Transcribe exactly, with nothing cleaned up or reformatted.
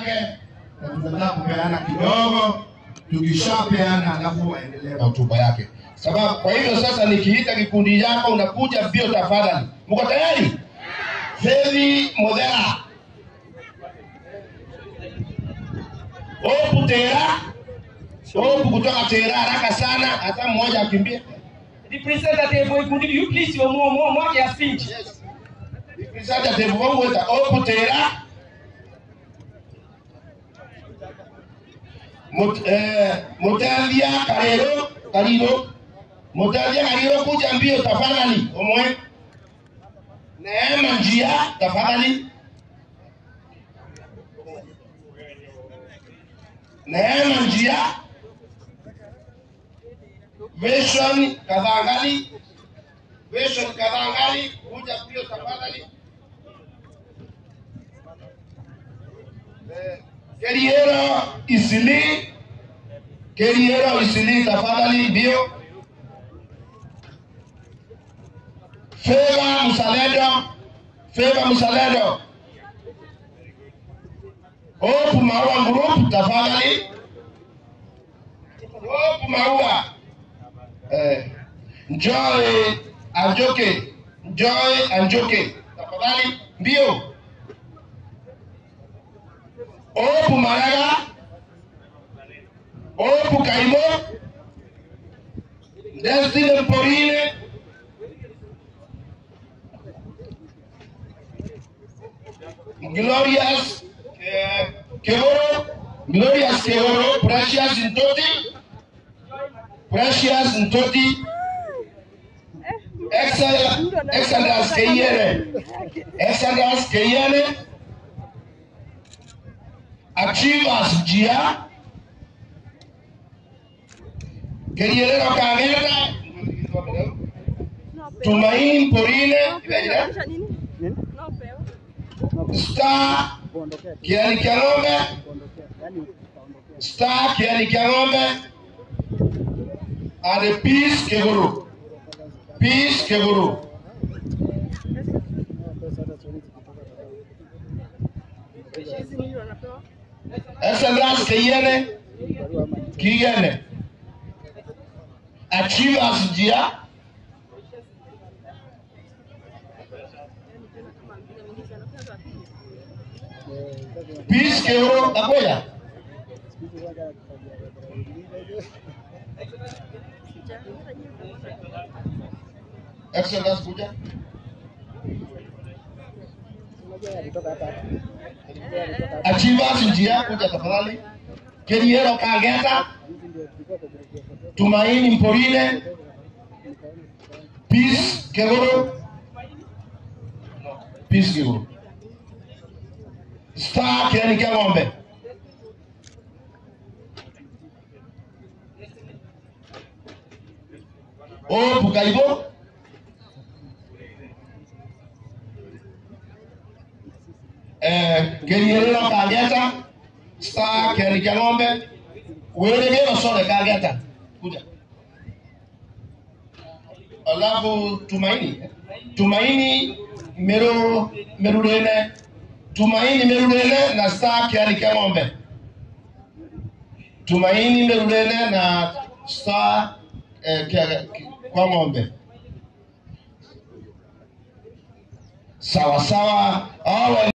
yake na tutaanza kupeana kidogo, tukishapeana alafu aendelee na hotuba yake. Sababu kwa hivyo sasa nikiita kikundi yako unakuja mbio tafadhali. Mko tayari? Fevi Modera. Opu tera. Opu kutoka tera haraka sana hata mmoja akimbia. Representative boy, could you please your more more more your speech? Yes. Representative wangu weta opu tera. Mot eh Motalia Karero, Kariro. Motalia Kariro kuja mbio tafadhali. Omwe. Neema njia tafadhali. Neema njia. Vision kadhangali. Vision kadhangali kuja mbio tafadhali. Keriero Isili. Keriero Isili tafadhali mbio. Feva Musalendo. Feva Musalendo. Opu Maua Group tafadhali. Opu Maua. Eh, Joy Anjoke. Joy Anjoke tafadhali mbio. Opu Maraga. Opu Kaimo. Destiny Porine. Glorious eh, Kegoro. Glorious Kegoro. Precious Ntoti. Precious Ntoti. Excellent. Excellent Keyene. Excellent Keyene. Achievers Jia. Keriero Kangeta. Tumaini Porine. Star Kiani Kiangombe. Star Kiani Kiangombe. And Peace Keguru. Peace Keguru. Excellence Keyene. Kiyene. Achievers Jia. Peace Keguru. Akoya. Excellence kuja. Achievers Njia kuja tafadhali. Keriero Kangeta. Tumaini Mporine. Peace Keguru. Peace Keguru. Star Kiani Kiangombe. Opu Kaibo. Eh, Keriero Kangeta. Star Kiani Kiangombe. Wewe leo sore Kangeta. Kuja. Alafu Tumaini. Tumaini Meru Meru Rene. Tumaini Meru Rene na Star Kiani Kiangombe. Tumaini Meru Rene na Star eh, kwa ngombe. Sawa sawa.